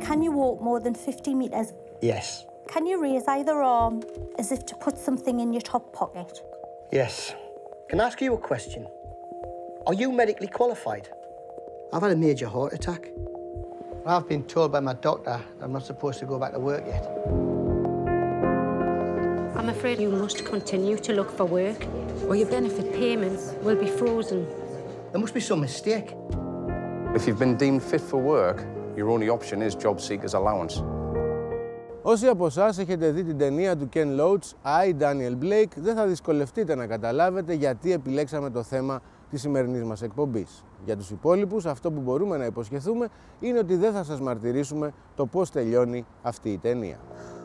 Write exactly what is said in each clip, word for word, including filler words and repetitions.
Can you walk more than fifty metres? Yes. Can you raise either arm as if to put something in your top pocket? Yes. Can I ask you a question? Are you medically qualified? I've had a major heart attack. I've been told by my doctor I'm not supposed to go back to work yet. I'm afraid you must continue to look for work, or your benefit payments will be frozen. There must be some mistake. If you've been deemed fit for work, your only option is job seekers allowance. Όσοι από εσάς έχετε δει την ταινία του Ken Loach, I, Daniel Blake, δεν θα δυσκολευτείτε να καταλάβετε γιατί επιλέξαμε το θέμα της σημερινής μας εκπομπής. Για τους υπόλοιπους, αυτό που μπορούμε να υποσχεθούμε είναι ότι δεν θα σας μαρτυρήσουμε το πώς τελειώνει αυτή η ταινία.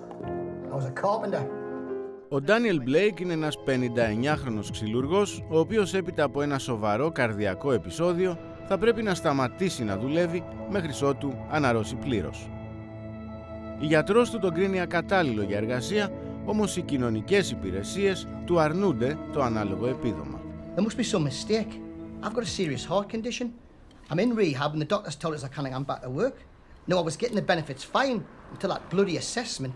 Ο Daniel Blake είναι ένας πενηνταεννιάχρονος ξυλουργός, ο οποίος έπειτα από ένα σοβαρό καρδιακό επεισόδιο θα πρέπει να σταματήσει να δουλεύει μέχρι ότου αναρρώσει πλήρως. Η γιατρός του τον κρίνει ακατάλληλο για εργασία, όμως οι κοινωνικές υπηρεσίες του αρνούνται το ανάλογο επίδομα. There must be some mistake. I've got a serious heart condition. I'm in rehab and the doctors told us I can't come back to work. No, I was getting the benefits fine until that bloody assessment.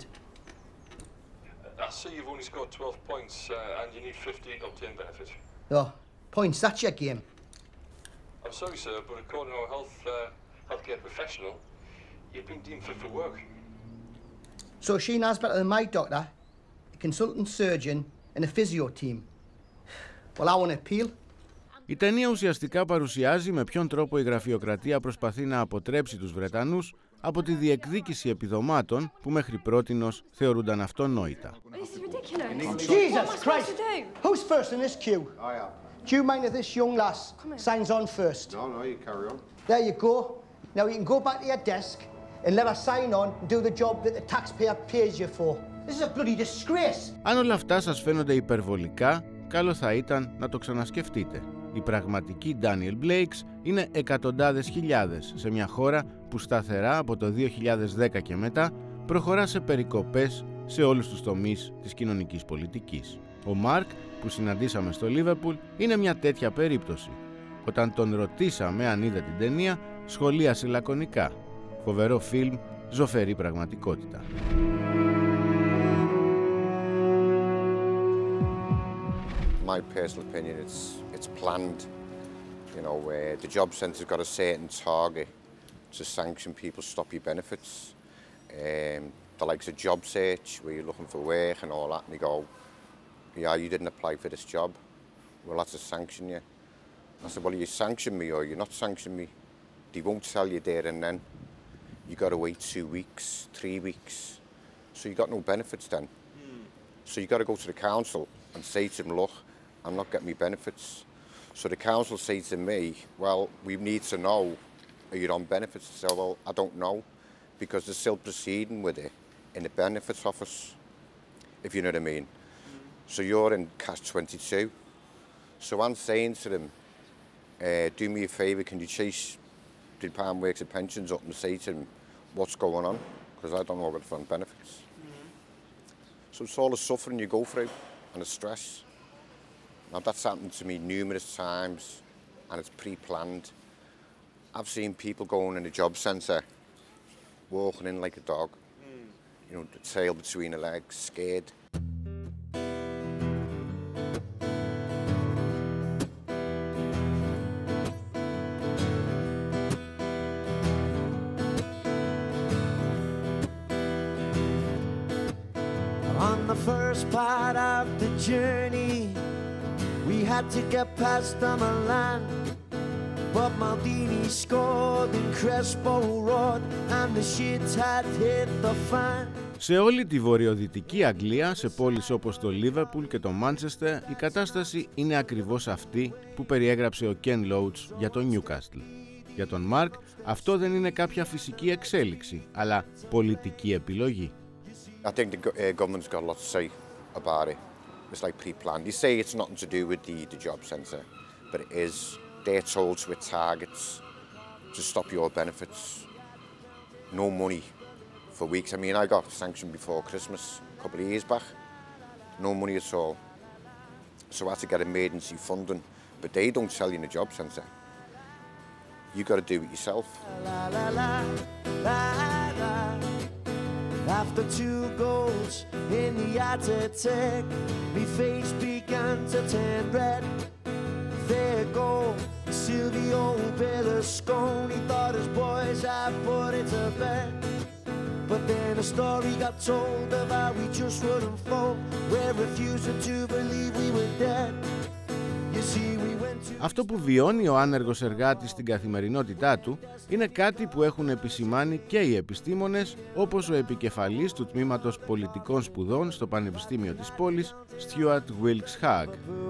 I see you've only scored twelve points uh, and you need fifteen to obtain benefit. Oh, points, that's your game. I'm sorry, sir, but according to our health, uh, healthcare professional, you've been deemed fit for work. So she knows better than my doctor, a consultant surgeon and a physio team. Well, I want to appeal. Η ταινία ουσιαστικά παρουσιάζει με ποιον τρόπο η γραφειοκρατία προσπαθεί να αποτρέψει τους Βρετανούς από τη διεκδίκηση επιδομάτων που μέχρι πρότινος θεωρούνταν αυτονόητα. Jesus Christ! Who's first in this queue? I am. Do you mind if this young lass signs on first? No, no, you carry on. There you go. Now you can go back to your desk and let her sign on and do the job that the taxpayer pays you for. This is a bloody disgrace. Αν όλα αυτά σας φαίνονται υπερβολικά, καλό θα ήταν να το ξανασκεφτείτε. Οι πραγματικοί Daniel Blakes είναι εκατοντάδες χιλιάδες σε μια χώρα που σταθερά από το δύο χιλιάδες δέκα και μετά προχωρά σε περικοπές σε όλους τους τομείς της κοινωνικής πολιτικής. Ο Μάρκ, που συναντήσαμε στο Λίβερπουλ, είναι μια τέτοια περίπτωση. Όταν τον ρωτήσαμε αν είδε την ταινία, σχολίασε λακωνικά. Φοβερό φιλμ, ζωφερή πραγματικότητα. My personal opinion, it's it's planned. You know, where the job centre's got a certain target to sanction people, stop your benefits. Um, the likes of job search, where you're looking for work and all that, and they go, "Yeah, you didn't apply for this job. Well, that's a sanction you." I said, "Well, you sanction me or you're not sanction me. They won't tell you there and then. You got to wait two weeks, three weeks, so you got no benefits then. Mm. So you got to go to the council and say to them, look, I'm not getting me benefits." So the council say to me, well, we need to know, are you on benefits? I say, well, I don't know, because they're still proceeding with it in the benefits office, if you know what I mean. Mm. So you're in catch twenty-two. So I'm saying to them, uh, do me a favour, can you chase the Department of Works and Pensions up and say to them what's going on, because I don't know what it's on benefits. Mm. So it's all the suffering you go through and the stress. Now that's happened to me numerous times and it's pre-planned. I've seen people going in the job centre, walking in like a dog, mm. you know, the tail between the legs, scared. On the first part of the journey, we had to get past the Milan, but Maldini scored and Crespo roared and the shit had hit the fan. Σε όλη τη βορειοδυτική Αγγλία, σε πόλεις όπως το Λίβερπουλ και το Μάντσεστερ, η κατάσταση είναι ακριβώς αυτή που περιέγραψε ο Ken Loach για το Newcastle. Για τον Μάρκ, αυτό δεν είναι κάποια φυσική εξέλιξη, αλλά πολιτική επιλογή. I think the uh, government's got a lot to say about it. It's like pre-planned. You say it's nothing to do with the, the job centre, but it is. They're told to hit targets to stop your benefits. No money for weeks. I mean, I got sanctioned before Christmas a couple of years back. No money at all. So I had to get emergency funding, but they don't tell you in the job centre. you got to do it yourself. La, la, la, la, la. After two goals in the attack, me face began to turn red. There go Silvio Berlusconi, thought his boys had put it to bed. But then a story got told of how we just wouldn't fall. We're refusing to believe we were dead. You see, we went to... Αυτό που βιώνει ο άνεργος εργάτης στην καθημερινότητά του είναι κάτι που έχουν επισημάνει και οι επιστήμονες, όπως ο επικεφαλής του Τμήματος Πολιτικών Σπουδών στο Πανεπιστήμιο της πόλης, Stuart Wilkes Hague.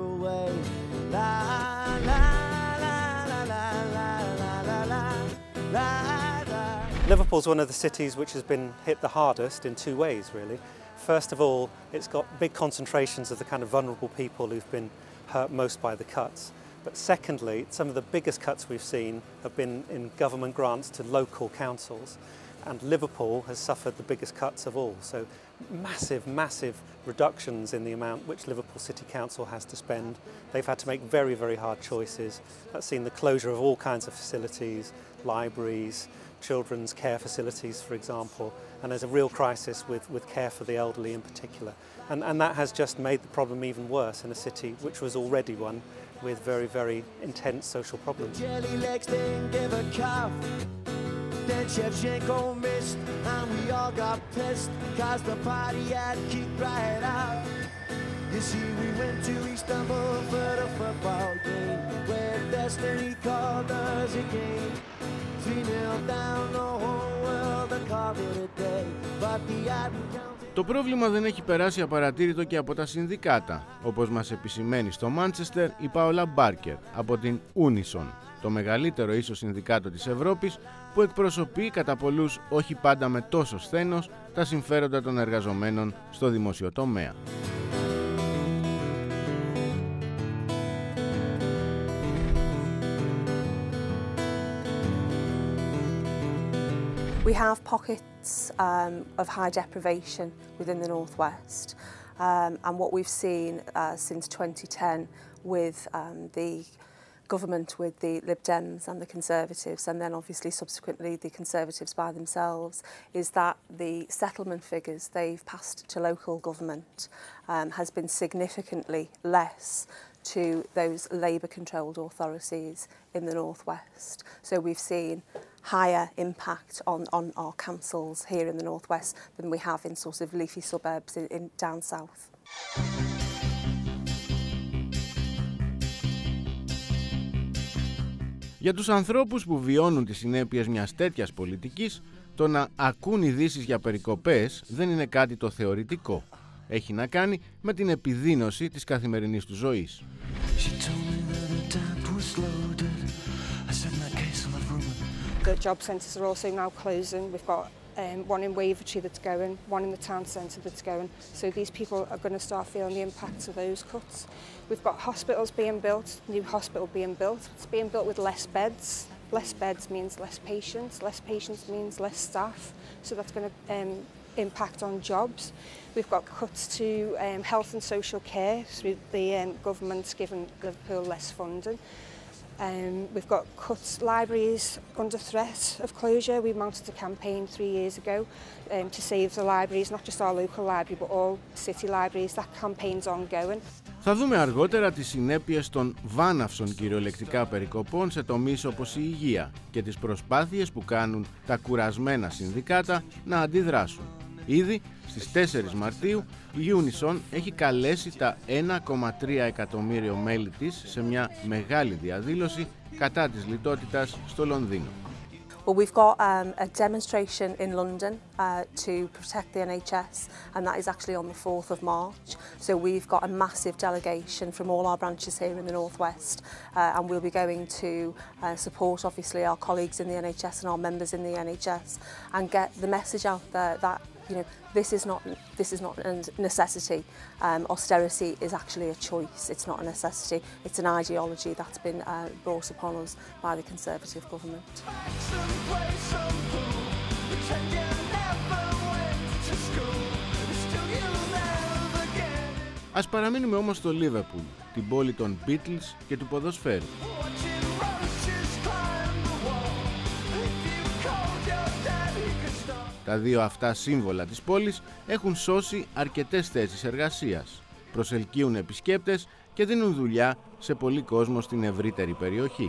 Liverpool's one of the cities which has been hit the hardest in two ways, really. First of all, it's got big concentrations of the kind of vulnerable people who've been hurt most by the cuts. But secondly, some of the biggest cuts we've seen have been in government grants to local councils, and Liverpool has suffered the biggest cuts of all. So massive, massive reductions in the amount which Liverpool City Council has to spend. They've had to make very, very hard choices. That's seen the closure of all kinds of facilities, libraries, children's care facilities, for example, and there's a real crisis with, with care for the elderly in particular. And, and that has just made the problem even worse in a city which was already one with very, very intense social problems. Jelly legs didn't give a cough. Then Shevchenko missed, and we all got pissed, cause the party had kicked right out. You see, we went to Istanbul for the football game, where destiny called us again. three nil down, the whole world and called it a day, but the admin counted. Το πρόβλημα δεν έχει περάσει απαρατήρητο και από τα συνδικάτα, όπως μας επισημαίνει στο Μάντσεστερ η Πάολα Μπάρκερ από την Unison, το μεγαλύτερο ίσο συνδικάτο της Ευρώπης που εκπροσωπεί κατά πολλούς όχι πάντα με τόσο σθένος τα συμφέροντα των εργαζομένων στο δημόσιο τομέα. We have pockets um, of high deprivation within the North West, um, and what we've seen uh, since twenty ten with um, the government, with the Lib Dems and the Conservatives, and then obviously subsequently the Conservatives by themselves, is that the settlement figures they've passed to local government um, has been significantly less to those Labour-controlled authorities in the North West. So we've seen higher impact on, on our councils here in the North West than we have in sort of leafy suburbs in, in down south. Για τους ανθρώπους που βιώνουν τις συνέπειες μιας τέτοιας πολιτικής, το να ακούν ειδήσεις για περικοπές δεν είναι κάτι το θεωρητικό. Έχει να κάνει με την επιδείνωση της καθημερινής του ζωής. The job centres are also now closing. We've got um, one in Wavertree that's going, one in the town centre that's going. So these people are going to start feeling the impacts of those cuts. We've got hospitals being built, new hospital being built. It's being built with less beds. Less beds means less patients. Less patients means less staff. So that's going to um, impact on jobs. We've got cuts to um, health and social care through the um, government's giving Liverpool less funding. Um, we've got cuts, libraries under threat of closure. We mounted a campaign three years ago um, to save the libraries, not just our local library, but all city libraries. That campaign's ongoing. Θα δούμε αργότερα τις συνέπειες των βάναυσων κυριολεκτικά περικοπών σε τομείς όπως η υγεία και τις προσπάθειες που κάνουν τα κουρασμένα συνδικάτα να αντιδράσουν. Ήδη στις τέσσερις Μαρτίου η Unison έχει καλέσει τα ένα κόμμα τρία εκατομμύριο μέλη της σε μια μεγάλη διαδήλωση κατά της λιτότητας στο Λονδίνο. Well, we've got um, a demonstration in London uh, to protect the N H S, and that is actually on the fourth of March. So we've got a massive delegation from all our branches here in the North West, uh, and we'll be going to uh, support, obviously, our colleagues in the N H S and our members in the N H S, and get the message out there that, you know, this is not this is not a necessity. Um, austerity is actually a choice. It's not a necessity. It's an ideology that's been uh, brought upon us by the Conservative government. Ας παραμείνουμε όμως στο Liverpool, την πόλη των Beatles και του ποδοσφαίρου. Τα δύο αυτά σύμβολα της πόλης έχουν σώσει αρκετές θέσεις εργασίας, προσελκύουν επισκέπτες και δίνουν δουλειά σε πολύ κόσμο στην ευρύτερη περιοχή.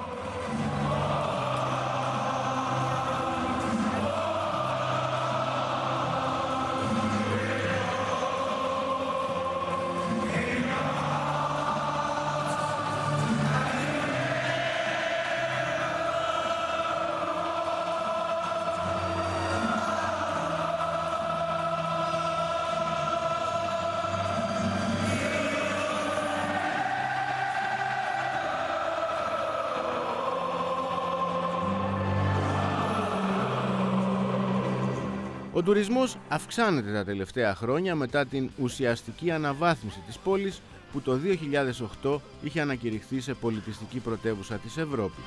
Ο τουρισμός αυξάνεται τα τελευταία χρόνια μετά την ουσιαστική αναβάθμιση της πόλης που το δύο χιλιάδες οκτώ είχε ανακηρυχθεί σε πολιτιστική πρωτεύουσα της Ευρώπης.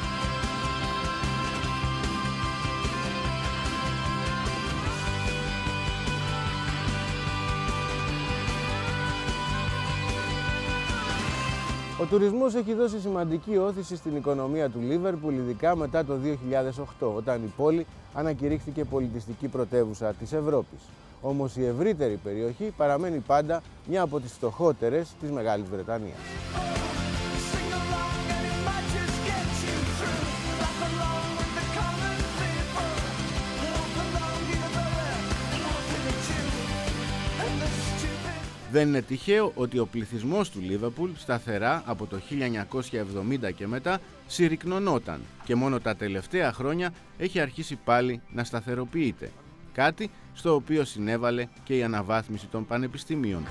Ο τουρισμός έχει δώσει σημαντική όθηση στην οικονομία του Λίβερπουλ, ειδικά μετά το δύο χιλιάδες οκτώ, όταν η πόλη ανακηρύχθηκε πολιτιστική πρωτεύουσα της Ευρώπης. Όμως η ευρύτερη περιοχή παραμένει πάντα μια από τις φτωχότερες της Μεγάλης Βρετανίας. Δεν είναι τυχαίο ότι ο πληθυσμός του Λίβερπουλ σταθερά από το χίλια εννιακόσια εβδομήντα και μετά συρρικνωνόταν και μόνο τα τελευταία χρόνια έχει αρχίσει πάλι να σταθεροποιείται, κάτι στο οποίο συνέβαλε και η αναβάθμιση των πανεπιστημίων.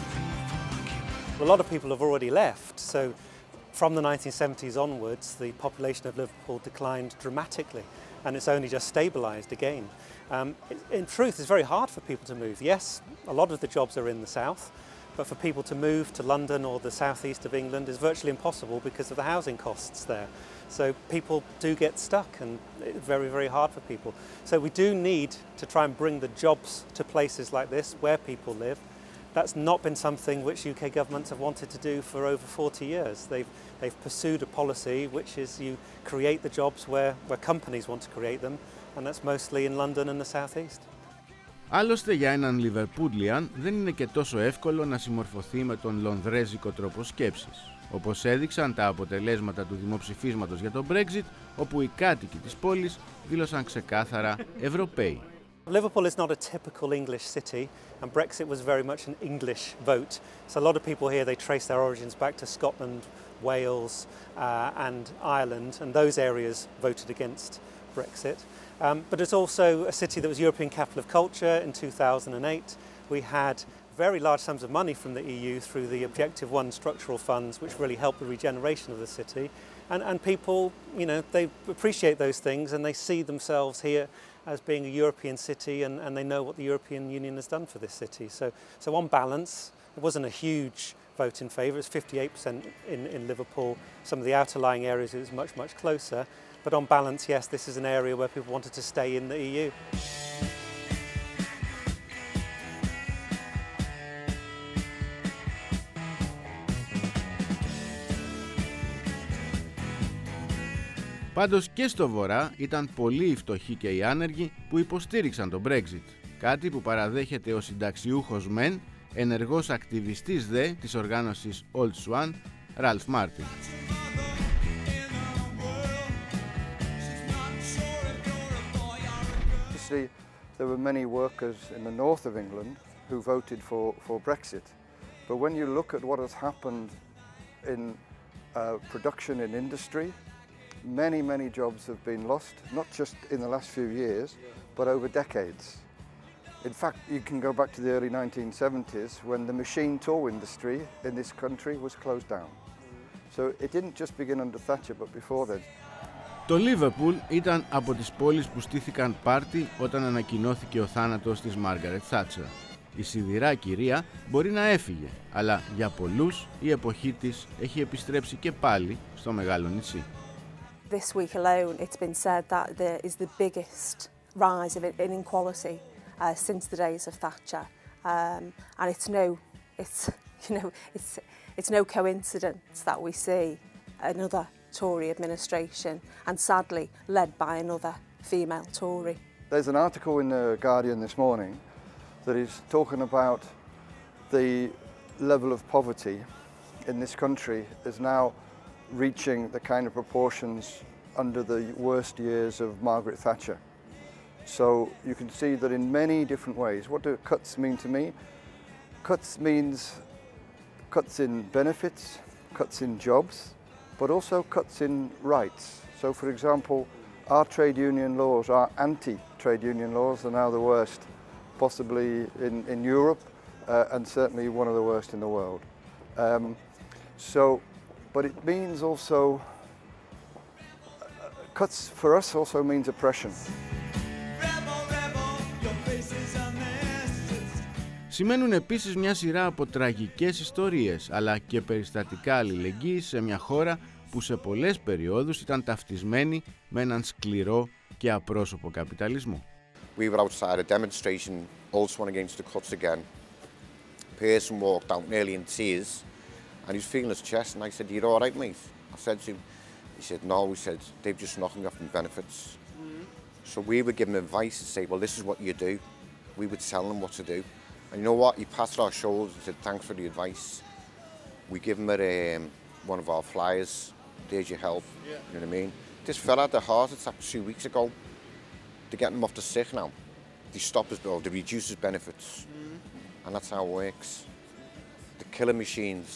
A lot of people have already left, so from the nineteen seventies onwards the population of Liverpool declined dramatically and it's only just stabilised again. Um, in truth, it's very hard for people to move. Yes, a lot of the jobs are in the south, but for people to move to London or the southeast of England is virtually impossible because of the housing costs there. So people do get stuck and it's very, very hard for people. So we do need to try and bring the jobs to places like this where people live. That's not been something which U K governments have wanted to do for over forty years. They've, they've pursued a policy which is you create the jobs where, where companies want to create them, and that's mostly in London and the southeast. Άλλωστε για έναν Λιβερπούλιαν δεν είναι και τόσο εύκολο να συμμορφωθεί με τον λονδρέζικο τρόπο σκέψης, όπως έδειξαν τα αποτελέσματα του δημοψηφίσματος για το Brexit, όπου οι κάτοικοι της πόλης δήλωσαν ξεκάθαρα Ευρωπαίοι. Liverpool is not a typical English city, and Brexit was very much an English vote. So a lot of people here, they trace their origins back to Scotland, Wales uh, and Ireland, and those areas voted against Brexit. Um, but it's also a city that was European Capital of Culture in two thousand eight. We had very large sums of money from the E U through the Objective One structural funds, which really helped the regeneration of the city. And, and people, you know, they appreciate those things and they see themselves here as being a European city, and, and they know what the European Union has done for this city. So, so on balance, it wasn't a huge vote in favour. It was fifty-eight percent in, in Liverpool. Some of the outer-lying areas it was much, much closer. But on balance, yes, this is an area where people wanted to stay in the E U. Πάντως και στο βορρά ήταν πολλοί οι φτωχοί και οι άνεργοι που υποστήριξαν το Brexit, κάτι που παραδέχεται ο συνταξιούχος μεν, ενεργός ακτιβιστής δε της οργάνωσης Old Swan, Ralph Martin. There were many workers in the north of England who voted for, for Brexit. But when you look at what has happened in uh, production in industry, many, many jobs have been lost, not just in the last few years, but over decades. In fact, you can go back to the early nineteen seventies when the machine tool industry in this country was closed down. So it didn't just begin under Thatcher, but before then. Το Λίβερπουλ ήταν από τις πόλεις που στήθηκαν πάρτι όταν ανακοινώθηκε ο θάνατος της Μάργαρετ Θάτσερ. Η σιδηρά κυρία μπορεί να έφυγε, αλλά για πολλούς η εποχή της έχει επιστρέψει και πάλι στο μεγάλο νησί. This week alone, it's been said that there is the biggest rise of inequality uh, since the days of Thatcher, um, and it's no, it's you know, it's it's no coincidence that we see another Tory administration, and sadly led by another female Tory. There's an article in the Guardian this morning that is talking about the level of poverty in this country is now reaching the kind of proportions under the worst years of Margaret Thatcher. So you can see that in many different ways. What do cuts mean to me? Cuts means cuts in benefits, cuts in jobs, but also cuts in rights. So for example, our trade union laws, our anti-trade union laws are now the worst possibly in, in Europe uh, and certainly one of the worst in the world. Um, so, but it means also, uh, cuts for us also means oppression. Σημαίνουν επίσης μια σειρά από τραγικές ιστορίες, αλλά και περιστατικά αλληλεγγύης σε μια χώρα που σε πολλές περιόδους ήταν ταυτισμένη με έναν σκληρό και απρόσωπο καπιταλισμό. We were outside a demonstration, also against the cuts again. A person walked out nearly in tears, and he was feeling his chest, and I said, "You're all right, mate?" I said to him. He said, "No," he said, "they've just knocking off my benefits." Mm-hmm. So we would give him advice and say, "Well, this is what you do." We would tell him what to do. And you know what? He passed our shoulders and said, "Thanks for the advice." We give him a, um, one of our flyers. There's your help. Yeah. You know what I mean? This fella had a heart attack two weeks ago. They're getting him off the sick now. They stop his bill, they reduce his benefits. Mm-hmm. And that's how it works. The killing machines.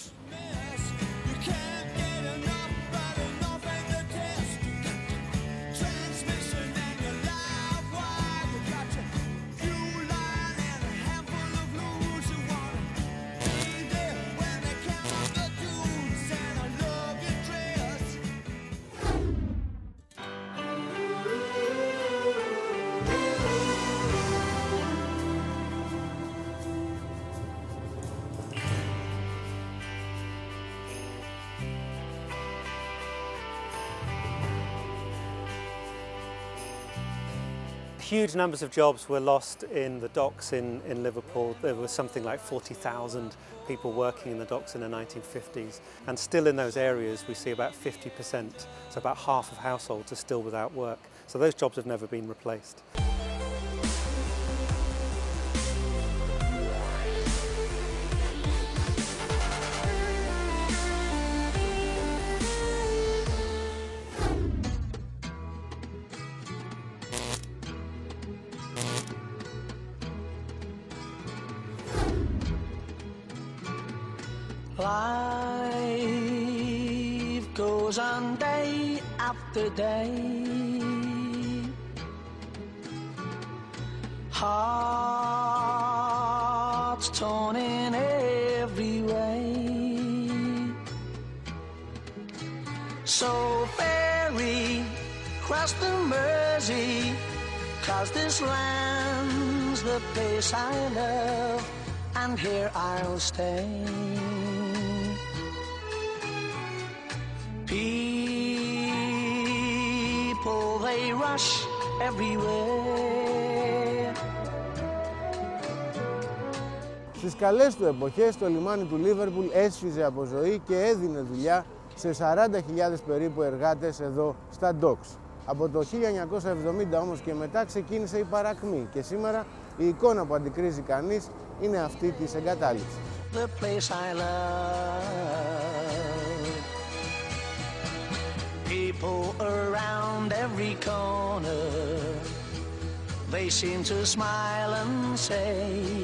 Huge numbers of jobs were lost in the docks in, in Liverpool. There was something like forty thousand people working in the docks in the nineteen fifties. And still in those areas we see about fifty percent, so about half of households are still without work. So those jobs have never been replaced. Life goes on day after day. Hearts torn in every way. So ferry cross the Mersey, 'cause this land's the place I love, and here I'll stay. People, they rush everywhere. Στις καλές του εποχές το λιμάνι του Λίβερπουλ έσφιζε από ζωή και έδινε δουλειά σε σαράντα χιλιάδες περίπου εργάτες εδώ στα docks. Από το χίλια εννιακόσια εβδομήντα όμως και μετά ξεκίνησε η παρακμή και σήμερα η εικόνα που αντικρίζει κανείς είναι αυτή της εγκατάλειψης. The place I love. People around every corner, they seem to smile and say,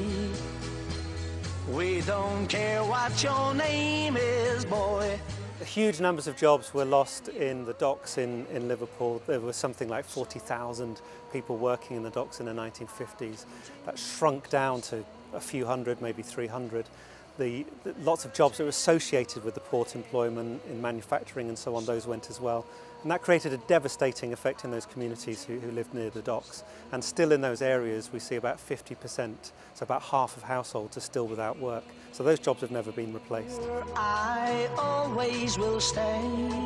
"We don't care what your name is, boy." Huge numbers of jobs were lost in the docks in, in Liverpool. There was something like forty thousand people working in the docks in the nineteen fifties. That shrunk down to a few hundred, maybe three hundred. The, the, lots of jobs that were associated with the port employment in manufacturing and so on, those went as well. And that created a devastating effect in those communities who, who lived near the docks. And still in those areas we see about fifty percent, so about half of households are still without work. So those jobs have never been replaced. I always will stay.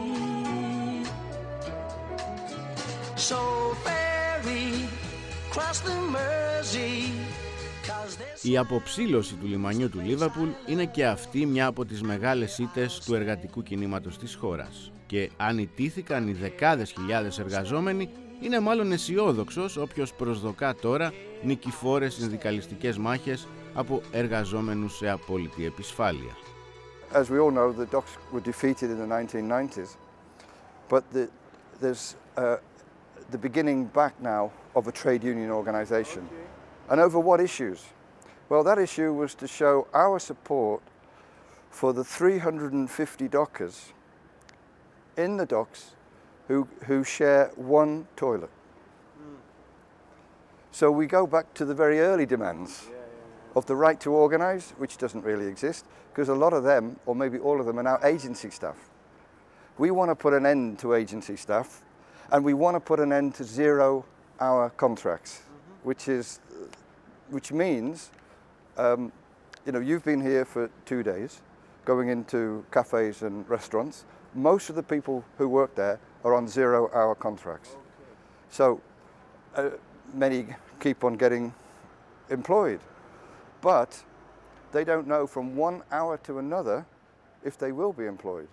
So ferry cross the Mersey. Η αποψήλωση του λιμανιού του Λίβερπουλ είναι και αυτή μια από τις μεγάλες ήττες του εργατικού κινήματος της χώρας. Και αν ιτήθηκαν οι δεκάδες χιλιάδες εργαζόμενοι, είναι μάλλον αισιόδοξος όποιος προσδοκά τώρα νικηφόρες συνδικαλιστικές μάχες από εργαζόμενους σε απόλυτη επισφάλεια. As we all know, the docks were defeated in the nineteen nineties, but the, there's uh, the beginning back now of a trade union organisation. And over what issues? Well, that issue was to show our support for the three hundred fifty dockers in the docks who, who share one toilet. Mm. So we go back to the very early demands yeah, yeah, yeah. of the right to organise, which doesn't really exist, because a lot of them, or maybe all of them, are now agency staff. We want to put an end to agency staff, and we want to put an end to zero-hour contracts, mm-hmm. which is, which means, um, you know, you've been here for two days, going into cafes and restaurants. Most of the people who work there are on zero-hour contracts. Okay. So uh, many keep on getting employed, but they don't know from one hour to another if they will be employed.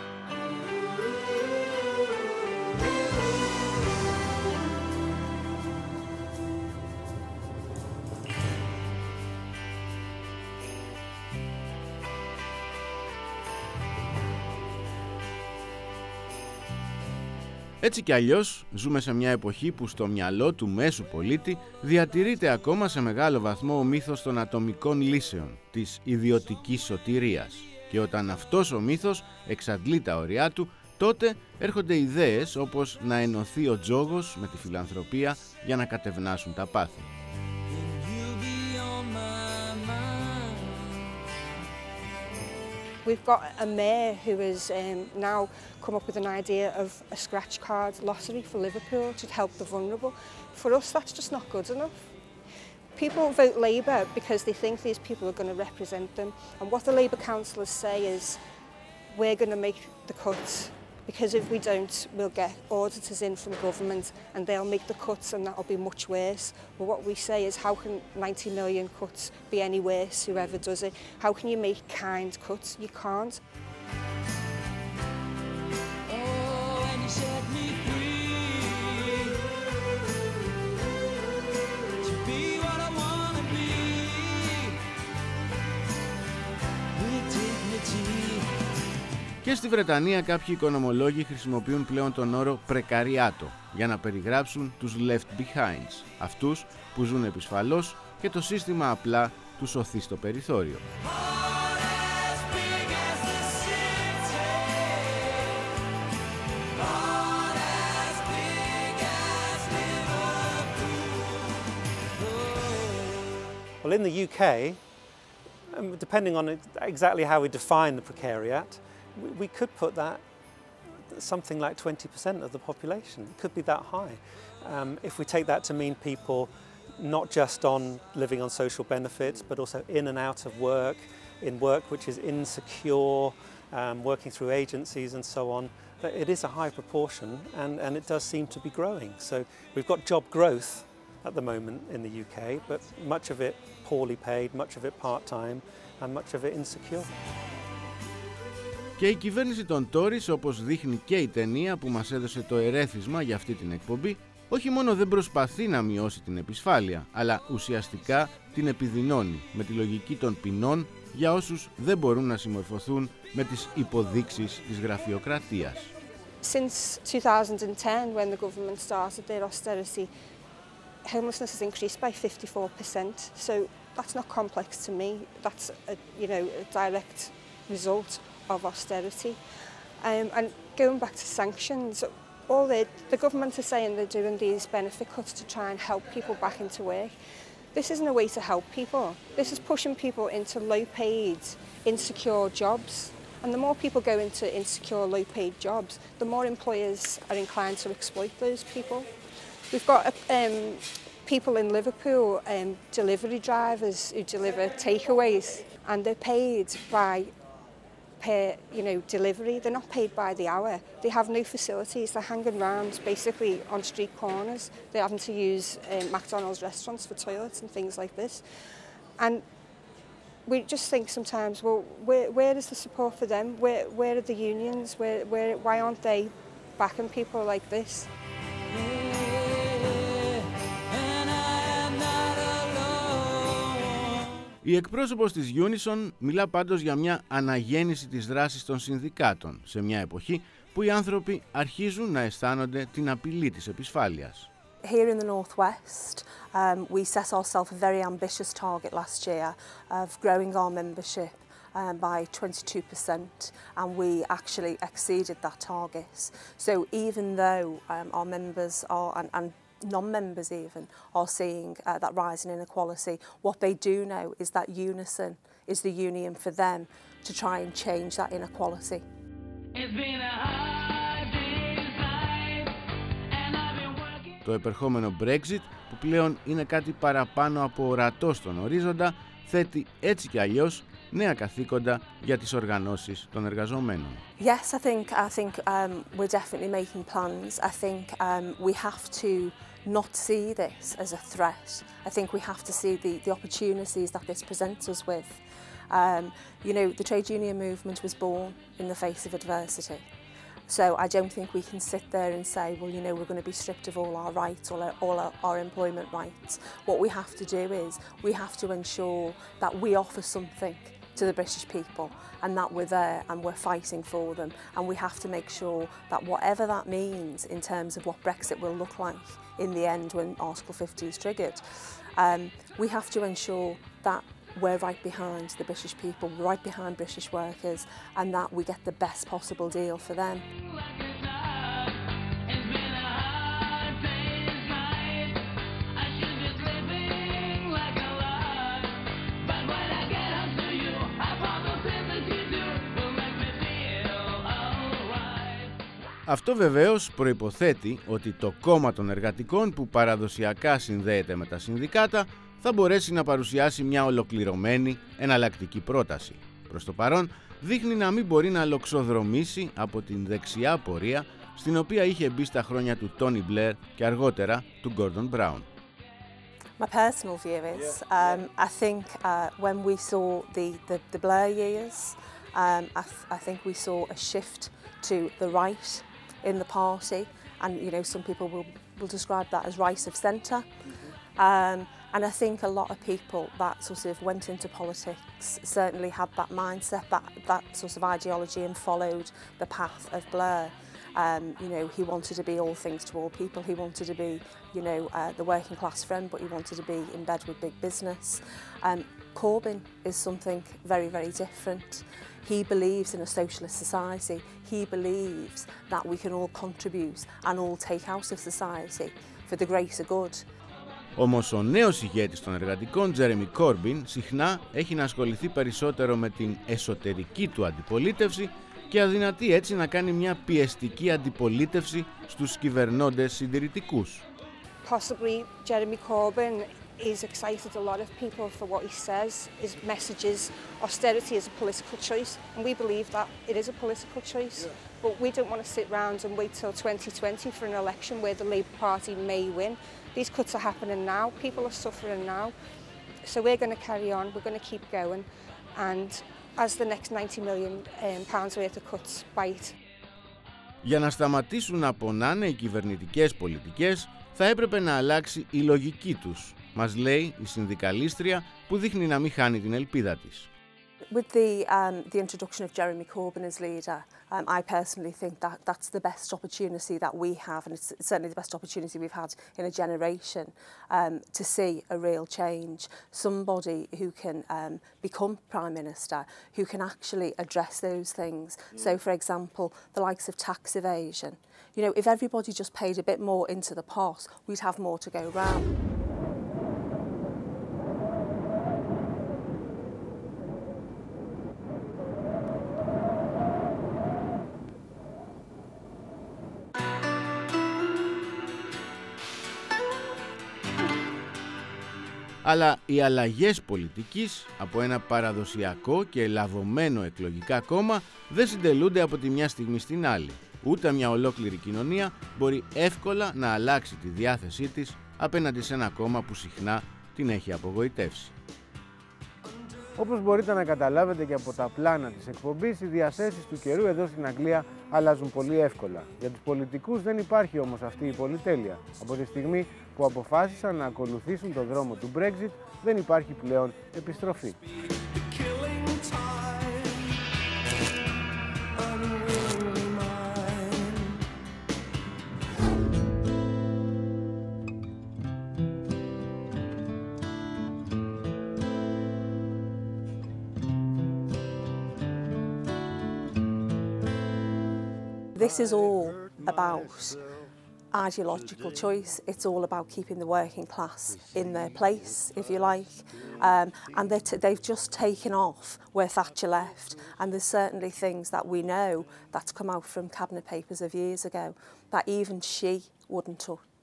Έτσι κι αλλιώς ζούμε σε μια εποχή που στο μυαλό του μέσου πολίτη διατηρείται ακόμα σε μεγάλο βαθμό ο μύθος των ατομικών λύσεων, της ιδιωτικής σωτηρίας. Και όταν αυτός ο μύθος εξαντλεί τα ωριά του, τότε έρχονται ιδέες όπως να ενωθεί ο τζόγος με τη φιλανθρωπία για να κατευνάσουν τα πάθη. We've got a mayor who has um, now come up with an idea of a scratch card lottery for Liverpool to help the vulnerable. For us, that's just not good enough. People vote Labour because they think these people are going to represent them. And what the Labour councillors say is, we're going to make the cuts, because if we don't, we'll get auditors in from government and they'll make the cuts and that'll be much worse. But what we say is, how can ninety million cuts be any worse, whoever does it? How can you make kind cuts? You can't. Oh, and you set me free to be what I want to be with dignity. Και στη Βρετανία κάποιοι οικονομολόγοι χρησιμοποιούν πλέον τον όρο «πρεκαριάτο» για να περιγράψουν τους left behinds, αυτούς που ζουν επισφαλώς και το σύστημα απλά τους οθεί στο περιθώριο. Well, in the U K, depending on exactly how we define the precariat, we could put that something like twenty percent of the population. It could be that high. Um, if we take that to mean people not just on living on social benefits, but also in and out of work, in work which is insecure, um, working through agencies and so on, that it is a high proportion and, and it does seem to be growing. So we've got job growth at the moment in the U K, but much of it poorly paid, much of it part-time and much of it insecure. Και η κυβέρνηση των Tories, όπως δείχνει και η ταινία που μας έδωσε το ερέθισμα για αυτή την εκπομπή, όχι μόνο δεν προσπαθεί να μειώσει την επισφάλεια, αλλά ουσιαστικά την επιδεινώνει με τη λογική των ποινών για όσους δεν μπορούν να συμμορφωθούν με τις υποδείξεις της γραφειοκρατίας. Since two thousand ten, when the government started their austerity, homelessness has increased by fifty-four percent. So that's not complex to me. That's a, you know, a direct result of austerity. Um, and going back to sanctions, all the, the government is saying they're doing these benefit cuts to try and help people back into work. This isn't a way to help people. This is pushing people into low-paid, insecure jobs. And the more people go into insecure, low-paid jobs, the more employers are inclined to exploit those people. We've got um, people in Liverpool, um, delivery drivers who deliver takeaways, and they're paid by per, you know, delivery. They're not paid by the hour. They have no facilities. They're hanging around basically on street corners. They're having to use um, McDonald's restaurants for toilets and things like this. And we just think sometimes, well, where, where is the support for them? Where, where are the unions? Where, where, why aren't they backing people like this? Η εκπρόσωπος της Unison μιλά πάντως για μια αναγέννηση της δράσης των συνδικάτων σε μια εποχή που οι άνθρωποι αρχίζουν να αισθάνονται την απειλή της επισφάλειας. Here in the Northwest, um, we set ourselves a very ambitious target last year of growing our membership um, by twenty-two percent, and we actually exceeded that target. So even though um, our members are, and, and non-members even, are seeing uh, that rise in inequality, what they do know is that Unison is the union for them to try and change that inequality. It's been a hard day's night, and I've been working... Το επερχόμενο Brexit, που πλέον είναι κάτι παραπάνω από ορατό στον ορίζοντα, θέτει έτσι κι αλλιώς νέα καθήκοντα για τις οργανώσεις των εργαζομένων. Yes, I think I think um, we're definitely making plans. I think um, we have to not see this as a threat. I think we have to see the the opportunities that this presents us with. Um, you know, the trade union movement was born in the face of adversity. So I don't think we can sit there and say, well, you know, we're going to be stripped of all our rights, all our, all our, our employment rights. What we have to do is we have to ensure that we offer something to the British people and that we're there and we're fighting for them. And we have to make sure that whatever that means in terms of what Brexit will look like in the end when Article fifty is triggered, um, we have to ensure that we're right behind the British people, we're right behind British workers, and that we get the best possible deal for them. Αυτό βεβαίως προϋποθέτει ότι το κόμμα των εργατικών, που παραδοσιακά συνδέεται με τα συνδικάτα, θα μπορέσει να παρουσιάσει μια ολοκληρωμένη εναλλακτική πρόταση. Προς το παρόν δείχνει να μην μπορεί να λοξοδρομήσει από την δεξιά πορεία στην οποία είχε μπει στα χρόνια του Τόνι Μπλερ και αργότερα του Γκόρντον Μπράουν. My personal view is, um, I think uh, when we saw the, the, the Blair years, um, I, th I think we saw a shift to the right in the party, and you know, some people will, will describe that as right of centre. Mm-hmm. um, and I think a lot of people that sort of went into politics certainly had that mindset, that, that sort of ideology, and followed the path of Blair. Um, you know, he wanted to be all things to all people. He wanted to be, you know, uh, the working class friend, but he wanted to be in bed with big business. Um, Corbyn is something very, very different. He believes in a socialist society. He believes that we can all contribute and all take out of society for the greater good. Όμως ο νέος ηγέτης των εργατικών, Τζέρεμι Κόρμπιν, συχνά έχει να ασχοληθεί περισσότερο με την εσωτερική του αντιπολίτευση και αδυνατεί έτσι να κάνει μια πιεστική αντιπολίτευση στους κυβερνώντες συντηρητικούς. Possibly Jeremy Corbyn is excited a lot of people for what he says, his messages. Austerity is a political choice, and we believe that it is a political choice. Yeah. But we don't want to sit round and wait till twenty twenty for an election where the Labour Party may win. These cuts are happening now, people are suffering now. So we're going to carry on, we're going to keep going, and as the next ninety million pounds worth of cuts bite. Για να σταματήσουν να πονάνε οι κυβερνητικές πολιτικές, θα έπρεπε να αλλάξει η λογική τους, μας λέει η συνδικαλίστρια που δείχνει να μην χάνει την ελπίδα της. With the, um, the introduction of Jeremy Corbyn as leader, um, I personally think that that's the best opportunity that we have, and it's certainly the best opportunity we've had in a generation um, to see a real change. Somebody who can um, become Prime Minister, who can actually address those things. Mm. So, for example, the likes of tax evasion. You know, if everybody just paid a bit more into the pot, we'd have more to go round. Αλλά οι αλλαγές πολιτικής από ένα παραδοσιακό και ελαβωμένο εκλογικά κόμμα δεν συντελούνται από τη μια στιγμή στην άλλη. Ούτε μια ολόκληρη κοινωνία μπορεί εύκολα να αλλάξει τη διάθεσή της απέναντι σε ένα κόμμα που συχνά την έχει απογοητεύσει. Όπως μπορείτε να καταλάβετε και από τα πλάνα της εκπομπής, οι διασέσεις του καιρού εδώ στην Αγγλία αλλάζουν πολύ εύκολα. Για τους πολιτικούς δεν υπάρχει όμως αυτή η πολυτέλεια. Από τη στιγμή που αποφάσισαν να ακολουθήσουν το δρόμο του Brexit δεν υπάρχει πλέον επιστροφή. This is all about ideological choice. It's all about keeping the working class in their place, if you like. Um, and t they've just taken off where Thatcher left. And there's certainly things that we know that's come out from cabinet papers of years ago that even she wouldn't touch.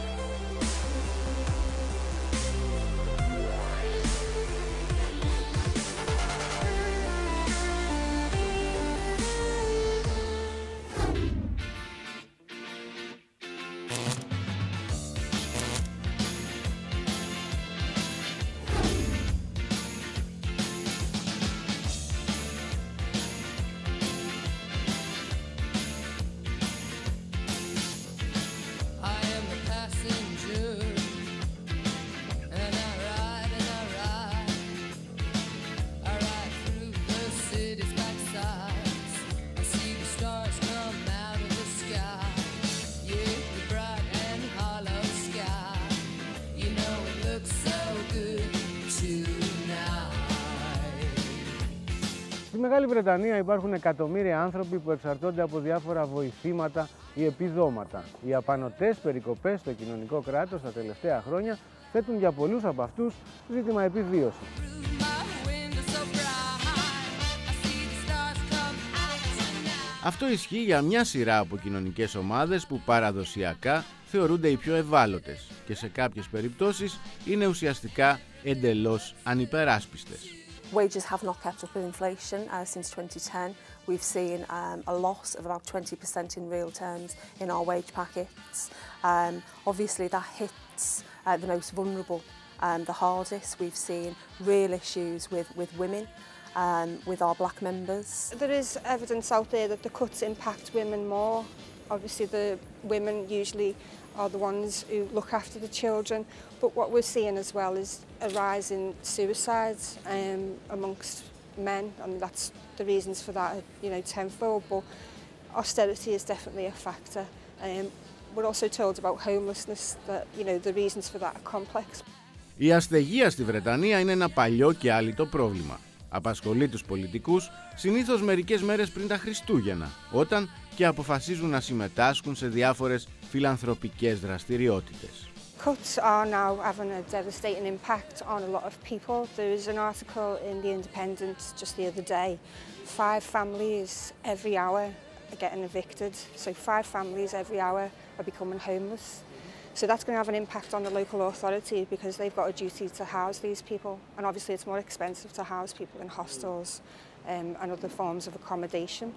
Στη Μεγάλη Βρετανία υπάρχουν εκατομμύρια άνθρωποι που εξαρτώνται από διάφορα βοηθήματα ή επιδόματα. Οι απανωτές περικοπές στο κοινωνικό κράτος τα τελευταία χρόνια θέτουν για πολλούς από αυτούς ζήτημα επιβίωσης. Αυτό ισχύει για μια σειρά από κοινωνικές ομάδες που παραδοσιακά θεωρούνται οι πιο ευάλωτες και σε κάποιες περιπτώσεις είναι ουσιαστικά εντελώς ανυπεράσπιστες. Wages have not kept up with inflation uh, since twenty ten. We've seen um, a loss of about twenty percent in real terms in our wage packets. Um, obviously that hits uh, the most vulnerable um, the hardest. We've seen real issues with, with women, um, with our black members. There is evidence out there that the cuts impact women more. Obviously the women usually are the ones who look after the children, but what we're seeing as well is a rise in suicides um, amongst men, and that's the reasons for that, you know, tenfold, but austerity is definitely a factor. Um, we're also told about homelessness, that, you know, the reasons for that are complex. Η αστεγία στη Βρετανία είναι ένα παλιό και άλυτο πρόβλημα. Απασχολεί τους πολιτικούς συνήθως μερικές μέρες πριν τα Χριστούγεννα, όταν και αποφασίζουν να συμμετάσχουν σε διάφορες φιλανθρωπικές δραστηριότητες. Cuts are now having a devastating impact on a lot of people. There is an article in The Independent just the other day. Five families every hour are getting evicted. So five families every hour are becoming homeless. So that's going to have an impact on the local authority because they've got a duty to house these people. And obviously it's more expensive to house people in hostels um, and other forms of accommodation.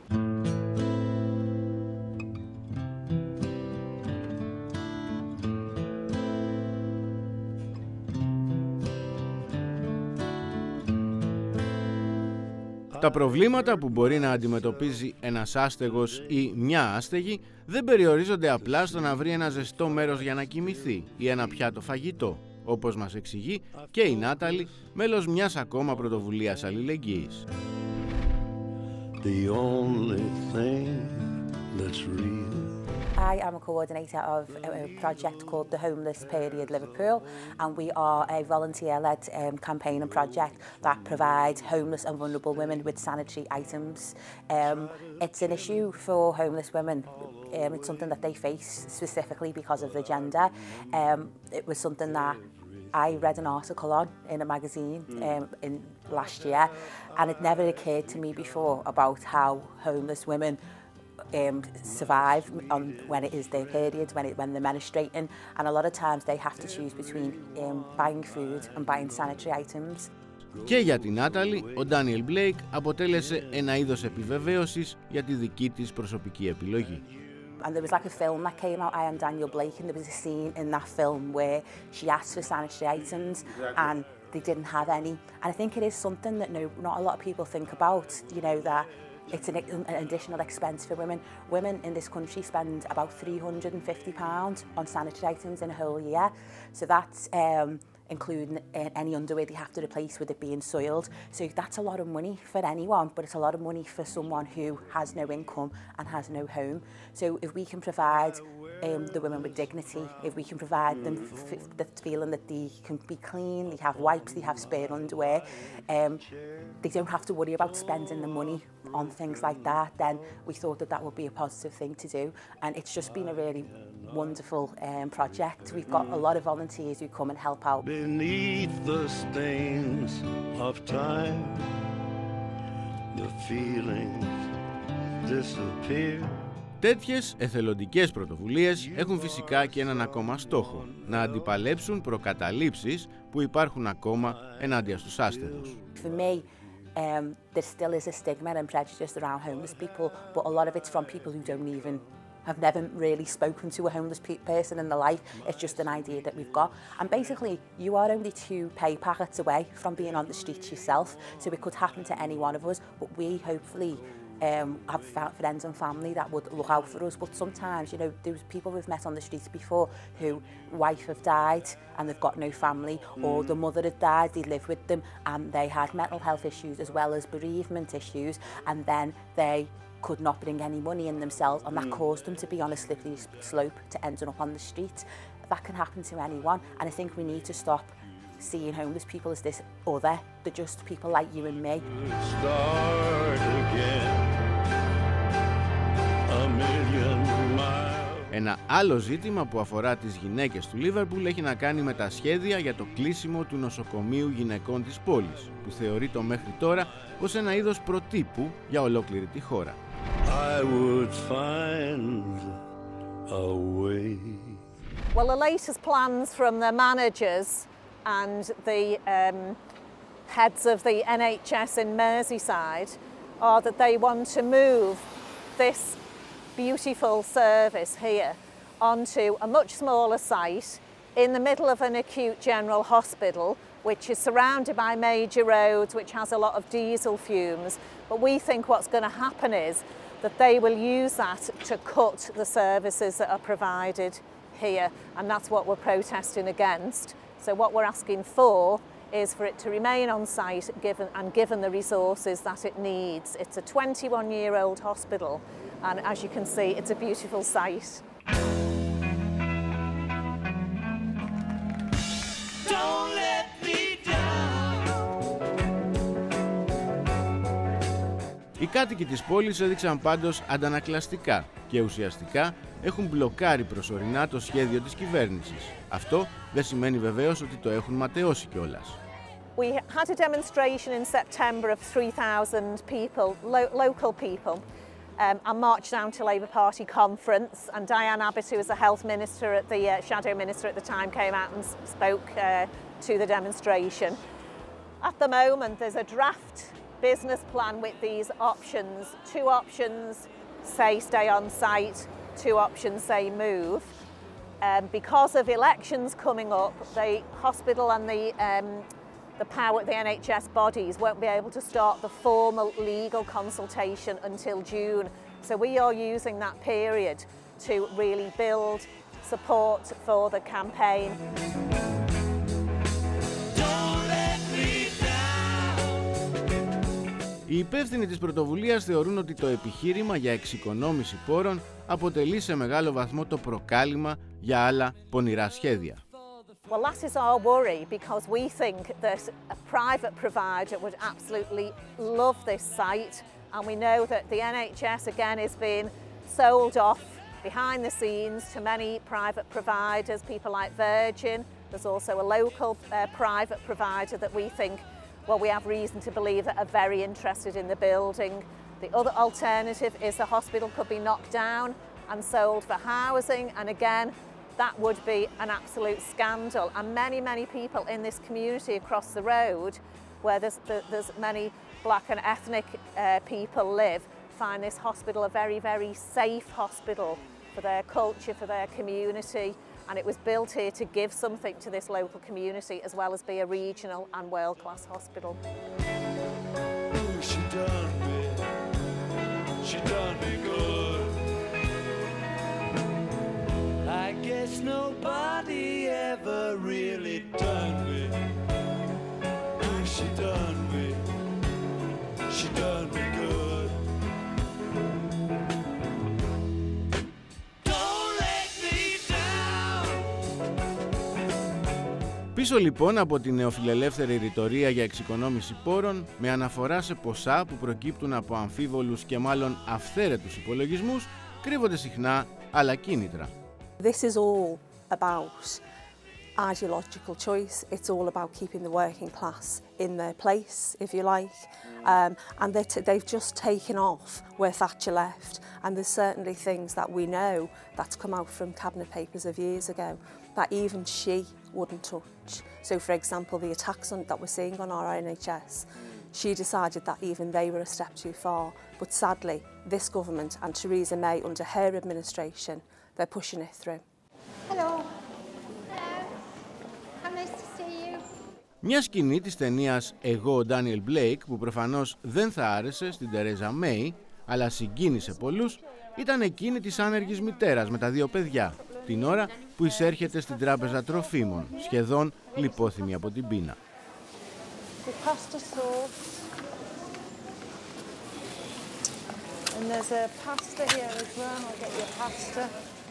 Τα προβλήματα που μπορεί να αντιμετωπίζει ένας άστεγος ή μια άστεγη δεν περιορίζονται απλά στο να βρει ένα ζεστό μέρος για να κοιμηθεί ή ένα πιάτο φαγητό, όπως μας εξηγεί και η Νάταλη, μέλος μιας ακόμα πρωτοβουλίας αλληλεγγύης. The only thing that's real. I am a coordinator of a project called the Homeless Period Liverpool, and we are a volunteer-led um, campaign and project that provides homeless and vulnerable women with sanitary items. Um, it's an issue for homeless women. Um, it's something that they face specifically because of their gender. Um, it was something that I read an article on in a magazine um, in last year, and it never occurred to me before about how homeless women Um, survive on when it is their period, when it when they're menstruating, and a lot of times they have to choose between um, buying food and buying sanitary items. Και για την Νάταλη, ο Ντάνιελ Μπλέικ αποτέλεσε ένα είδος επιβεβαίωσης για τη δική της προσωπική επιλογή. And there was like a film that came out, I Am Daniel Blake, and there was a scene in that film where she asked for sanitary items and they didn't have any. And I think it is something that no, not a lot of people think about, you know, that it's an, an additional expense for women. Women in this country spend about three hundred and fifty pounds on sanitary items in a whole year. So that's um, including any underwear they have to replace with it being soiled. So that's a lot of money for anyone, but it's a lot of money for someone who has no income and has no home. So if we can provide um, the women with dignity, if we can provide them f the feeling that they can be clean, they have wipes, they have spare underwear, um, they don't have to worry about spending the money on things like that, then we thought that that would be a positive thing to do. And it's just been a really wonderful um, project. We've got a lot of volunteers who come and help out. Beneath the stains of time, the feelings disappear. Τέτοιες εθελοντικές πρωτοβουλίες έχουν φυσικά και έναν ακόμα στόχο, να αντιπαλέψουν προκαταλήψεις που υπάρχουν ακόμα ενάντια στους άσθενους. For me, um, there still is a stigma and prejudice around homeless people, but a lot of it's from people who don't even have never really spoken to a homeless pe person in their life. It's just an idea that we've got. And basically, you are only two pay packets away from being on the streets yourself, so it could happen to any one of us, but we hopefully um, have friends and family that would look out for us. But sometimes, you know, there's people we've met on the streets before who wife have died and they've got no family, or the mother had died, they live with them, and they had mental health issues as well as bereavement issues, and then they could not bring any money in themselves, and that caused them to be on a slippery slope to ending up on the street. That can happen to anyone, and I think we need to stop seeing homeless people as this other. They're just people like you and me. Start again, a million miles. Ένα άλλο ζήτημα που αφορά τις γυναίκες του Λίβερπουλ έχει να κάνει με τα σχέδια για το κλείσιμο του νοσοκομείου γυναικών της πόλης, που θεωρείται μέχρι τώρα ως ένα είδος προτύπου για ολόκληρη τη χώρα. I would find a way. Well, the latest plans from the managers and the um, heads of the N H S in Merseyside are that they want to move this beautiful service here onto a much smaller site in the middle of an acute general hospital, which is surrounded by major roads, which has a lot of diesel fumes. But we think what's going to happen is that they will use that to cut the services that are provided here, and that's what we're protesting against. So what we're asking for is for it to remain on site given, and given the resources that it needs. It's a twenty-one-year-old hospital, and as you can see, it's a beautiful site. Don't let me down. Οι κάτοικοι της πόλης έδειξαν πάντως αντανακλαστικά και ουσιαστικά έχουν μπλοκάρει προσωρινά το σχέδιο της κυβέρνησης. Αυτό δεν σημαίνει βεβαίως ότι το έχουν ματαιώσει κιόλας. We had a demonstration in September of three thousand people, lo local people, um, and marched down to Labour Party conference, and Diane Abbott, who was the health minister at the uh, shadow minister at the time, came out and spoke uh, to the demonstration. At the moment, there's a draft business plan with these options. Two options say stay on site, two options say move. Um, because of elections coming up, the hospital and the um, the power, the N H S bodies won't be able to start the formal legal consultation until June. So we are using that period to really build support for the campaign. Don't let me down. Οι υπεύθυνοι της πρωτοβουλίας θεωρούν ότι το επιχείρημα για εξοικονόμηση πόρων αποτελεί σε μεγάλο βαθμό το προκάλημα για άλλα πονηρά σχέδια. Well, that is our worry, because we think that a private provider would absolutely love this site, and we know that the N H S again is being sold off behind the scenes to many private providers, people like Virgin. There's also a local uh, private provider that we think, well, we have reason to believe that are very interested in the building. The other alternative is the hospital could be knocked down and sold for housing, and again, that would be an absolute scandal. And many, many people in this community across the road, where there's, there's many black and ethnic uh, people live, find this hospital a very, very safe hospital for their culture, for their community. And it was built here to give something to this local community, as well as be a regional and world-class hospital. She done with she done me good. I guess nobody ever really done me. Oh, she done me. She done me good. Don't let me down. Πίσω λοιπόν από την νεοφιλελεύθερη ρητορία για εξοικονόμηση πόρων, με αναφορά σε ποσά που προκύπτουν από αμφίβολους και μάλλον αυθαίρετους υπολογισμούς, κρύβονται συχνά άλλα κίνητρα. This is all about ideological choice. It's all about keeping the working class in their place, if you like. Um, and they've just taken off where Thatcher left. And there's certainly things that we know that's come out from cabinet papers of years ago that even she wouldn't touch. So, for example, the attacks on, that we're seeing on our N H S, she decided that even they were a step too far. But sadly, this government and Theresa May, under her administration, they're pushing it through. Hello. Hello. How nice to see you. Μια σκηνή της ταινίας «Εγώ ο Ντάνιελ Μπλέικ», που προφανώς δεν θα άρεσε στην Τερέζα Μέι, αλλά συγκίνησε πολλούς, ήταν εκείνη της άνεργης μητέρας με τα δύο παιδιά, την ώρα που εισέρχεται στην τράπεζα τροφίμων, σχεδόν λιπόθυμη από την πείνα. And there's a pasta here as well. I'll get you a pasta.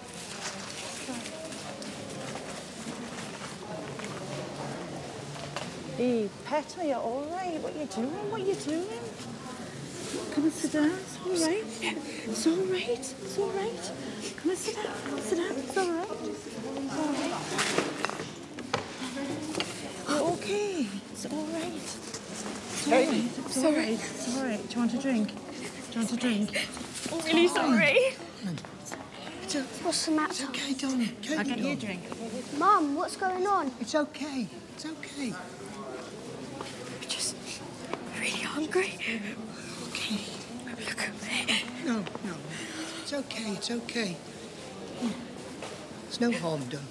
Hey, pet, are you all right? What are you doing? What are you doing? Come and sit down. It's all right. It's all right. It's all right. Come and sit down. Sit down. It's all right. It's all right. You're okay. It's all right. It's all right. It's all right. It's all right. Do you want a drink? Do you want a drink? I'm really sorry. What's the matter? It's okay, darling. I'll get you a drink. Mum, what's going on? It's okay. It's okay. I'm just really hungry. Okay. Look at me. No, no. It's okay. It's okay. There's no harm done.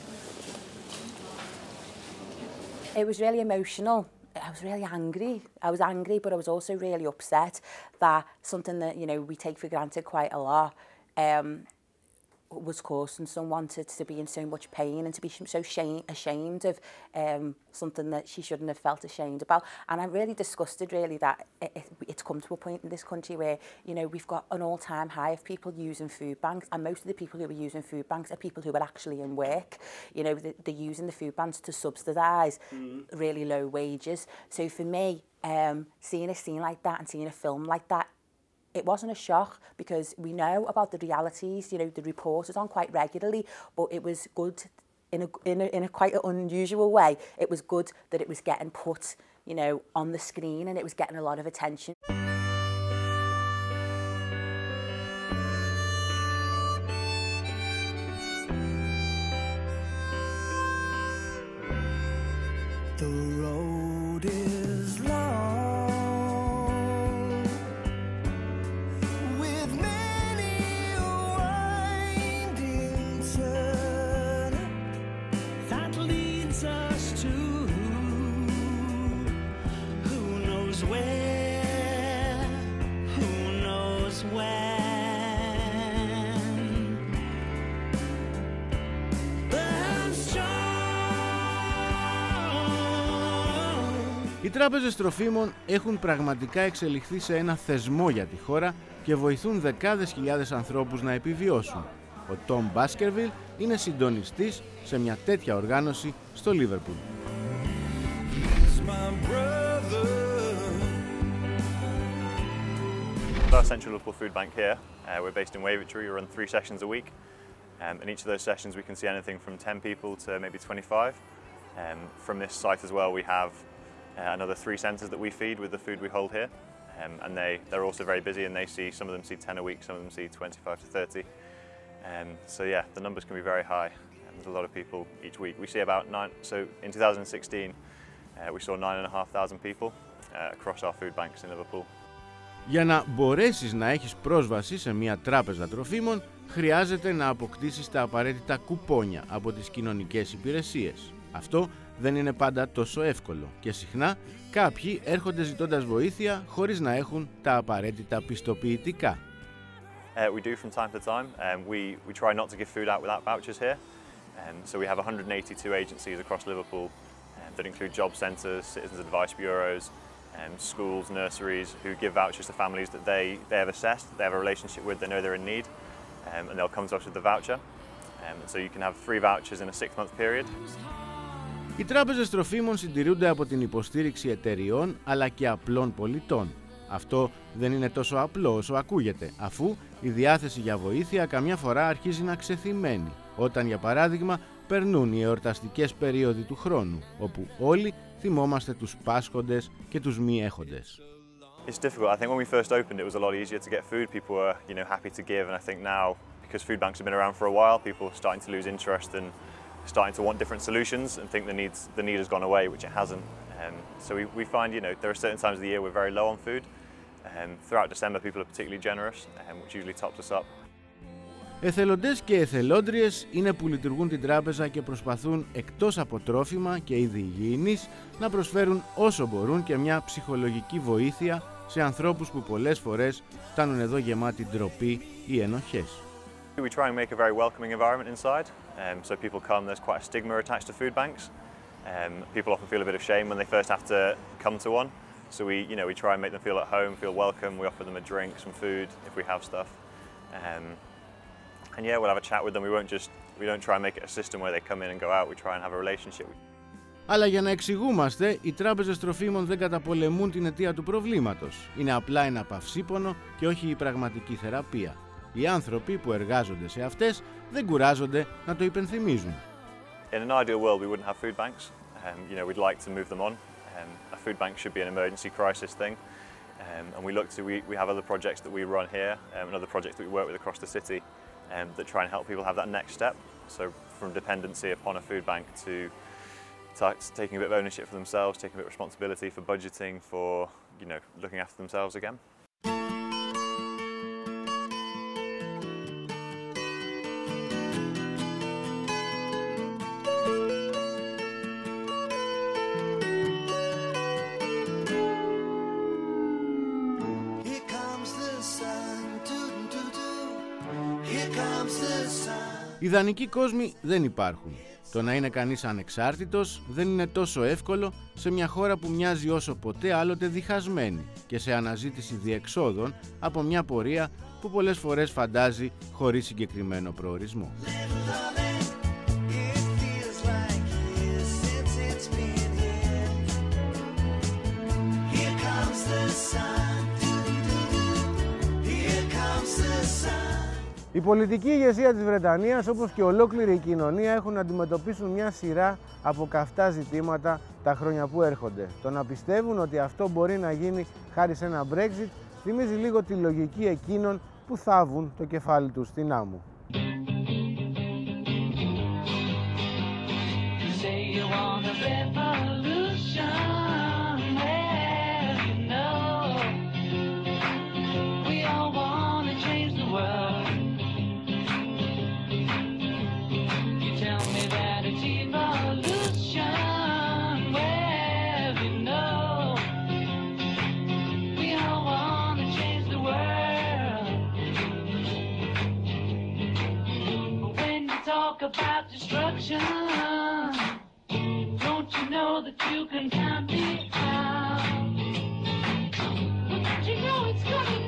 It was really emotional. I was really angry. I was angry, but I was also really upset that something that, you know, we take for granted quite a lot um, was causing someone to, to be in so much pain and to be so shame, ashamed of um, something that she shouldn't have felt ashamed about. And I'm really disgusted, really, that it, it, it's come to a point in this country where, you know, we've got an all-time high of people using food banks, and most of the people who are using food banks are people who are actually in work. You know, they're, they're using the food banks to subsidise mm. really low wages. So for me, um, seeing a scene like that and seeing a film like that, it wasn't a shock, because we know about the realities, you know, the report is on quite regularly, but it was good in a, in a, in a quite an unusual way. It was good that it was getting put, you know, on the screen, and it was getting a lot of attention. The road is long. Οι τράπεζες τροφίμων έχουν πραγματικά εξελιχθεί σε ένα θεσμό για τη χώρα και βοηθούν δεκάδες χιλιάδες ανθρώπους να επιβιώσουν. Ο Τόμ Μπάσκερβιλ είναι συντονιστής σε μια τέτοια οργάνωση στο Λίβερπουλ. Our Central Liverpool Food Bank here. Uh, we're based in Wavertree. We run three sessions a week. Um, in each of those sessions we can see anything from ten people to maybe twenty-five. Um, from this site as well we have uh, another three centres that we feed with the food we hold here. Um, and they, they're also very busy, and they see, some of them see ten a week, some of them see twenty-five to thirty. Um, so yeah, the numbers can be very high. And there's a lot of people each week. We see about nine, so in two thousand sixteen uh, we saw nine and a half thousand people uh, across our food banks in Liverpool. Για να μπορέσεις να έχεις πρόσβαση σε μια τράπεζα τροφίμων, χρειάζεται να αποκτήσεις τα απαραίτητα κουπόνια από τις κοινωνικές υπηρεσίες. Αυτό δεν είναι πάντα τόσο εύκολο και συχνά κάποιοι έρχονται ζητώντας βοήθεια χωρίς να έχουν τα απαραίτητα πιστοποιητικά. Uh, we do from time to time. Um, we, we try not to give food out without vouchers here. Um, so we have one hundred eighty-two agencies across Liverpool um, that include job centres, citizens advice bureaus, um, schools, nurseries, who give vouchers to families that they, they have assessed, they have a relationship with, they know they're in need, um, and they'll come to us with the voucher. Um, so you can have three vouchers in a six-month period. Οι τράπεζες τροφίμων συντηρούνται από την υποστήριξη εταιριών αλλά και απλών πολιτών. Αυτό δεν είναι τόσο απλό όσο ακούγεται, αφού η διάθεση για βοήθεια καμιά φορά αρχίζει να ξεθυμαίνει, όταν για παράδειγμα περνούν οι εορταστικές περίοδοι του χρόνου, όπου όλοι θυμόμαστε τους πάσχοντες και τους μη έχοντες. It's difficult. I think when we first opened it was a lot easier to get food. People were, you know, happy to give, and I think now, because food banks have been around for a while, people are starting to lose interest and starting to want different solutions and think the needs the need has gone away, which it hasn't. Um, so we, we find, you know, there are certain times of the year we're very low on food. Um, throughout December people are particularly generous, um, which usually tops us up. Εθελοντές και εθελόντριες είναι που λειτουργούν την τράπεζα και προσπαθούν εκτός από τρόφιμα και είδη υγιεινής να προσφέρουν όσο μπορούν και μια ψυχολογική βοήθεια σε ανθρώπους που πολλές φορές φτάνουν εδώ γεμάτοι ντροπή ή ενοχές. We try and make a very welcoming environment inside, um, so people come, there's quite a stigma attached to food banks. Um, people often feel a bit of shame when they first have to come to one, so we, you know, we try and make them feel at home, feel welcome. We offer them a drink, some food if we have stuff. Um, and yeah, we'll have a chat with them. We won't just, we don't try and make it a system where they come in and go out. We try and have a relationship. Αλλά για να εξηγούμαστε, οι τράπεζες τροφίμων δεν καταπολεμούν την αιτία του προβλήματος. Είναι απλά ένα παυσίπονο και όχι η πραγματική θεραπεία. Οι άνθρωποι που εργάζονται σε αυτές δεν κουράζονται να το υπενθυμίζουν. In an ideal world, we wouldn't have food banks. Um, you know, we'd like to move them on. Um, a food bank should be an emergency crisis thing. Um, and we look to, we, we have other projects that we run here um, and other projects that we work with across the city um, that try and help people have that next step. So from dependency upon a food bank to, to taking a bit of ownership for themselves, taking a bit of responsibility for budgeting, for, you know, looking after themselves again. Ιδανικοί κόσμοι δεν υπάρχουν. Το να είναι κανείς ανεξάρτητος δεν είναι τόσο εύκολο σε μια χώρα που μοιάζει όσο ποτέ άλλοτε διχασμένη και σε αναζήτηση διεξόδων από μια πορεία που πολλές φορές φαντάζει χωρίς συγκεκριμένο προορισμό. Η πολιτική ηγεσία της Βρετανίας, όπως και ολόκληρη η κοινωνία, έχουν να αντιμετωπίσουν μια σειρά από καυτά ζητήματα τα χρόνια που έρχονται. Το να πιστεύουν ότι αυτό μπορεί να γίνει χάρη σε ένα Brexit θυμίζει λίγο τη λογική εκείνων που θάβουν το κεφάλι τους στην άμμο. About destruction, don't you know that you can count me out? But don't you know it's gonna